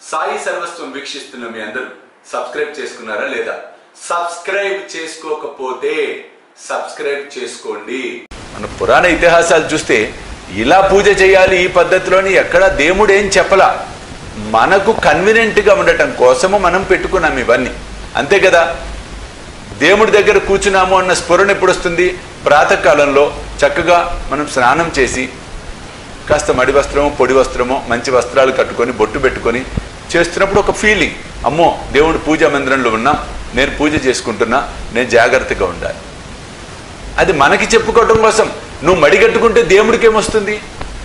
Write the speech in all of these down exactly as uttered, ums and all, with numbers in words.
సాయి సర్వస్వం వీక్షిస్తున్న మీ అందరూ సబ్స్క్రైబ్ చేసుకున్నారా లేదా? సబ్స్క్రైబ్ చేసుకోకపోతే సబ్స్క్రైబ్ చేసుకోండి. మన పురాణ ఇతిహాసాలు చూస్తే ఇలా పూజ చేయాలి ఈ పద్ధతిలోని ఎక్కడ దేవుడు ఏం చెప్పలా. మనకు కన్వీనియంట్గా ఉండటం కోసము మనం పెట్టుకున్నాం ఇవన్నీ, అంతే కదా. దేవుడి దగ్గర కూర్చున్నాము అన్న స్ఫురణ ఎప్పుడు వస్తుంది? ప్రాతకాలంలో చక్కగా మనం స్నానం చేసి కాస్త మడి వస్త్రమో పొడి వస్త్రమో మంచి వస్త్రాలు కట్టుకొని బొట్టు పెట్టుకొని చేస్తున్నప్పుడు ఒక ఫీలింగ్, అమ్మో దేవుడు పూజా మందిరంలో ఉన్నా, నేను పూజ చేసుకుంటున్నా, నేను జాగ్రత్తగా ఉండాలి. అది మనకి చెప్పుకోవటం కోసం. నువ్వు మడిగట్టుకుంటే దేవుడికి ఏమొస్తుంది?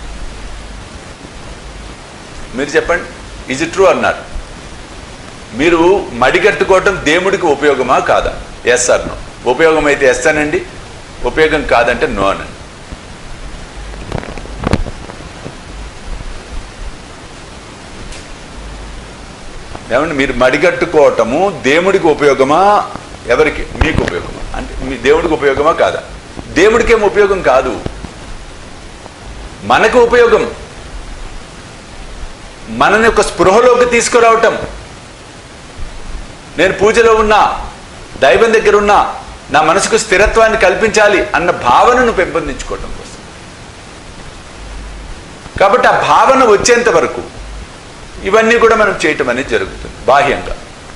మీరు చెప్పండి, ఈజ్ ఇట్ ట్రూ అన్నారు? మీరు మడిగట్టుకోవటం దేవుడికి ఉపయోగమా కాదా? Yes or no? ఉపయోగం అయితే ఎస్ అనండి, ఉపయోగం కాదంటే నో అనండి. ఏమండి, మీరు మడిగట్టుకోవటము దేవుడికి ఉపయోగమా, ఎవరికి? మీకు ఉపయోగమా? అంటే మీ దేవుడికి ఉపయోగమా కాదా? దేవుడికి ఏం ఉపయోగం కాదు, మనకు ఉపయోగం. మనని ఒక స్పృహలోకి తీసుకురావటం, నేను పూజలో ఉన్నా, దైవం దగ్గర ఉన్నా, నా మనసుకు స్థిరత్వాన్ని కల్పించాలి అన్న భావనను పెంపొందించుకోవటం కోసం. కాబట్టి ఆ భావన వచ్చేంత వరకు ఇవన్నీ కూడా మనం చేయటం అనేది జరుగుతుంది బాహ్యంగా.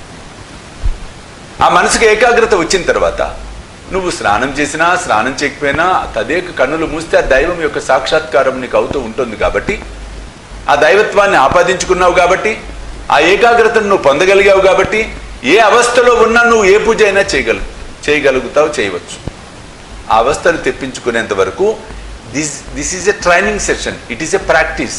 ఆ మనసుకు ఏకాగ్రత వచ్చిన తర్వాత నువ్వు స్నానం చేసినా స్నానం చేయకపోయినా తదేక కన్నులు మూస్తే ఆ దైవం యొక్క సాక్షాత్కారం నీకు అవుతూ ఉంటుంది. కాబట్టి ఆ దైవత్వాన్ని ఆపాదించుకున్నావు కాబట్టి, ఆ ఏకాగ్రతను నువ్వు పొందగలిగావు కాబట్టి ఏ అవస్థలో ఉన్నా నువ్వు ఏ పూజ అయినా చేయగలు చేయగలుగుతావు చేయవచ్చు. ఆ అవస్థను తెప్పించుకునేంత వరకు this this is a training session, it is a practice.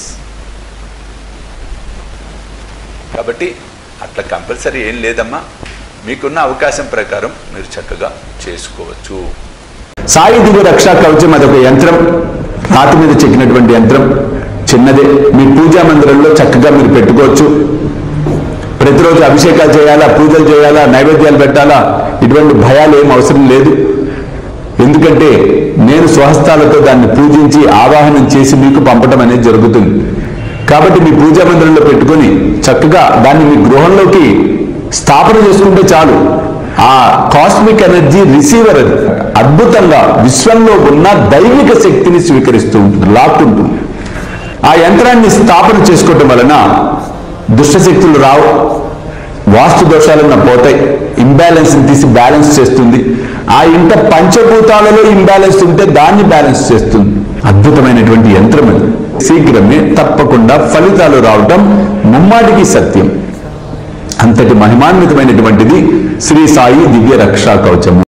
కాబట్టి అట్లా కంపల్సరీ ఏం లేదమ్మా, మీకున్న అవకాశం ప్రకారం మీరు చక్కగా చేసుకోవచ్చు. సాయి దివ్య రక్షా కవచం అదొక యంత్రం, రాతి మీద చెక్కినటువంటి యంత్రం, చిన్నదే. మీ పూజా మందిరంలో చక్కగా మీరు పెట్టుకోవచ్చు. ప్రతిరోజు అభిషేకాలు చేయాలా, పూజలు చేయాలా, నైవేద్యాలు పెట్టాలా, ఇటువంటి భయాలు ఏం అవసరం లేదు. ఎందుకంటే నేను స్వహస్తాలతో దాన్ని పూజించి ఆవాహనం చేసి మీకు పంపటం అనేది జరుగుతుంది. కాబట్టి మీ పూజా మందిరంలో పెట్టుకొని చక్కగా దాన్ని మీ గృహంలోకి స్థాపన చేసుకుంటే చాలు. ఆ కాస్మిక్ ఎనర్జీ రిసీవర్ అది అద్భుతంగా విశ్వంలో ఉన్న దైవిక శక్తిని స్వీకరిస్తూ ఉంటుంది, లాక్కుంటుంది. ఆ యంత్రాన్ని స్థాపన చేసుకోవటం వలన దుష్టశక్తులు రావు, వాస్తు దోషాలన్న పోతాయి, ఇంబ్యాలెన్స్ తీసి బ్యాలెన్స్ చేస్తుంది. ఆ ఇంట పంచభూతాలలో ఇంబ్యాలెన్స్ ఉంటే దాన్ని బ్యాలెన్స్ చేస్తుంది. అద్భుతమైనటువంటి యంత్రం అది. శీఘ్రమే తప్పకుండా ఫలితాలు రావటం ముమ్మాటికి సత్యం. అంతటి మహిమాన్వితమైనటువంటిది శ్రీ సాయి దివ్య రక్షా కవచము.